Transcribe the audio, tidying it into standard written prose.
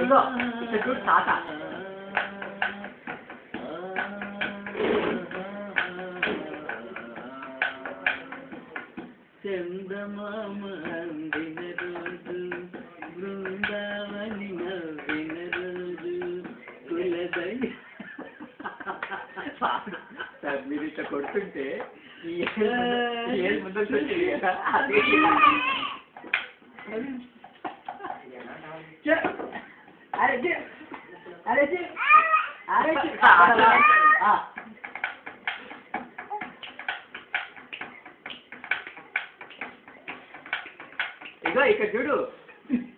ఇదిగో ఇక్కడ చూడు తాత. చందమామ అందిన రోజు బృందావని నవ్విన రోజు కులదై మీరు ఇట్లా కొడుతుంటే ముందు ఇగో ఇక్కడ చూడు.